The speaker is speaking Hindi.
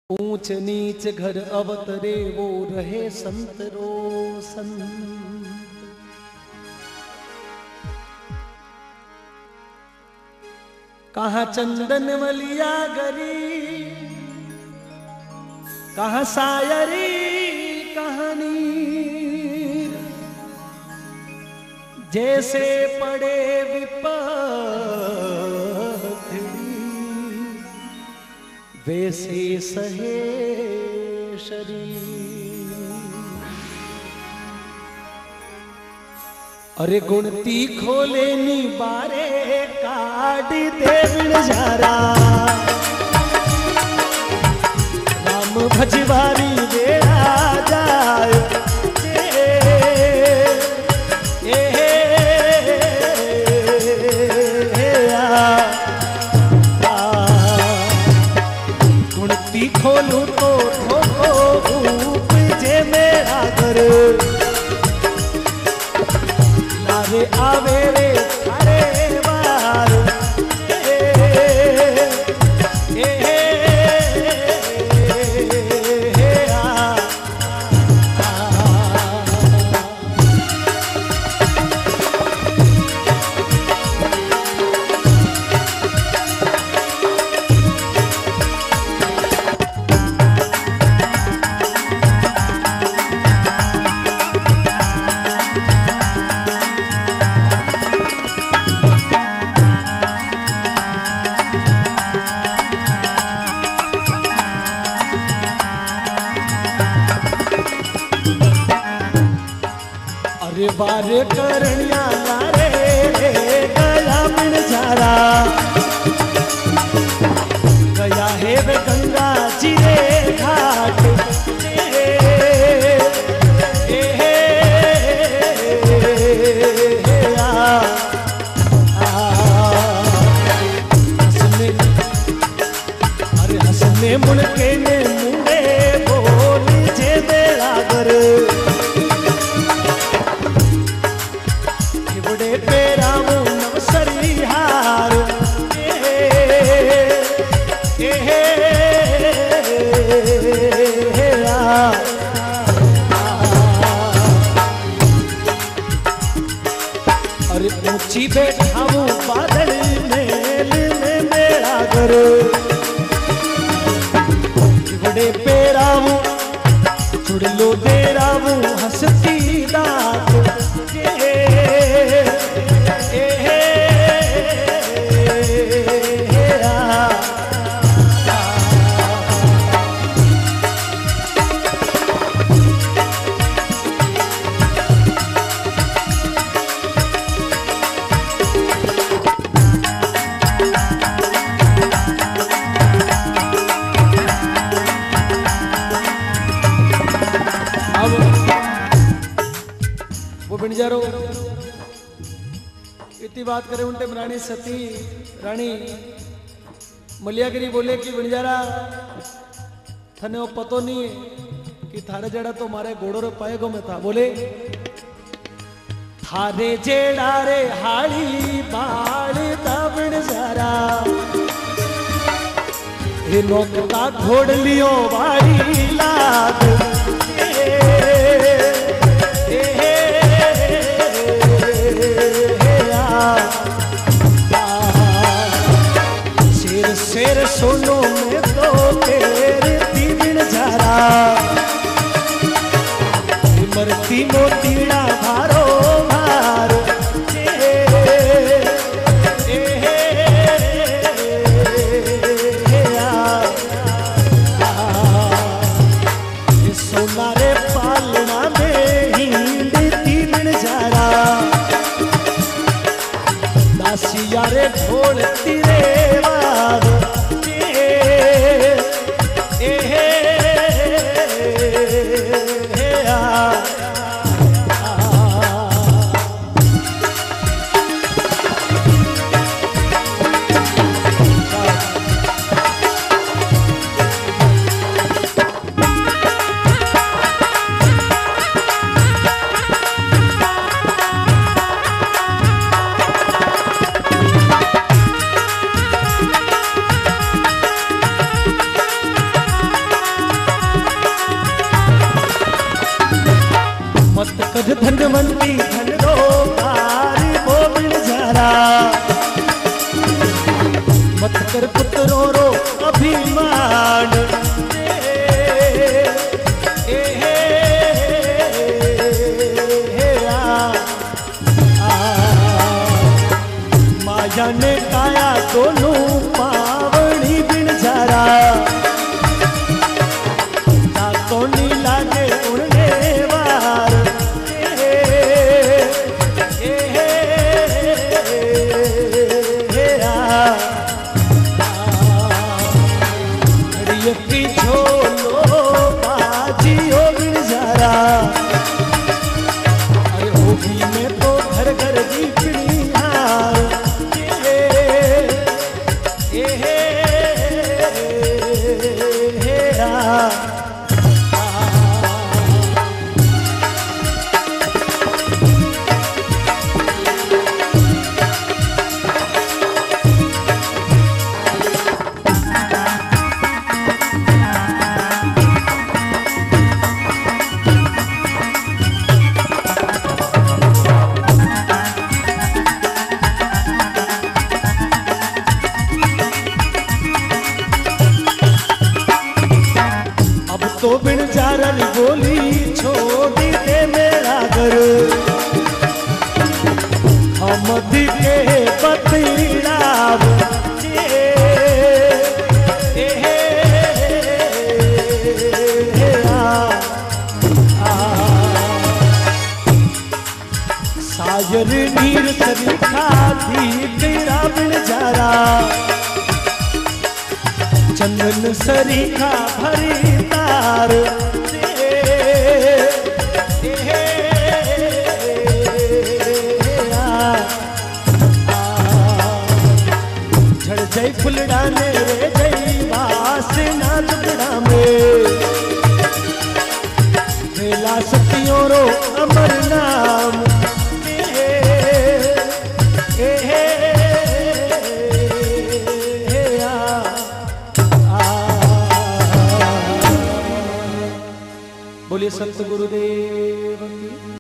ऊंच नीच घर अवतरे वो रहे संत रोशन। कहाँ चंदन मलिया गरी, कहाँ सायरी कहानी, जैसे पड़े विपत्ति वैसे सहे शरीर। अरे गुणती खोले नी बारे काटी देवण झारा, राम भजवारी बेड़ा जाय खोलू तो ठोको ऊप जे मेरा घर, लारे आवे रे अरे बार बारे करनिया लारे गया बिन झारा, गया है वे गंगा जी रे घाट अरे हंसने मुड़के ने मुंडे बोल जे मेरा घर, अरे ऊंची बैठा हूँ बादल मेल में मेरा घर, बड़े पेरा हूँ छुड़ लो तेरा हूँ हंसती दात इतनी बात करें उन टाइम रानी सती रानी मलियागिरी बोले कि बंजारा थने वो पतो नहीं है कि थारे जेड़ा तो मारे घोड़ो रे पाएगो में था। बोले थारे जेड़ा रे हाड़ी बाड़ तबण जरा, ये नौकता घोड़ लियो वाड़ी लाद शेर सोनो में तो तेरे दीविन झारा, मरती मोतीड़ा भारो भार तुझ धनवंती धन रो कारी वो बिनजारा मत कर पुत्रों रो अभिमान माया ने काया दोनों पावनी बिनजारा ताको नी लागे उड़ने वार की झोलो बाजी हो बिनजारा अरे होगी में तो घर घर दीपनी हार तो बिनजारन बोली छोड़ी दे मेरा घर हम दिखे बतलाव सायर नीर सरीखा थी तेरा बिनजारा चंदन सरीखा भरी तार झड़ जय फुलडाने रे जय वासना दुगड़ा में बेला सतियों रो अमर नाम बोलिए संत गुरुदेव की।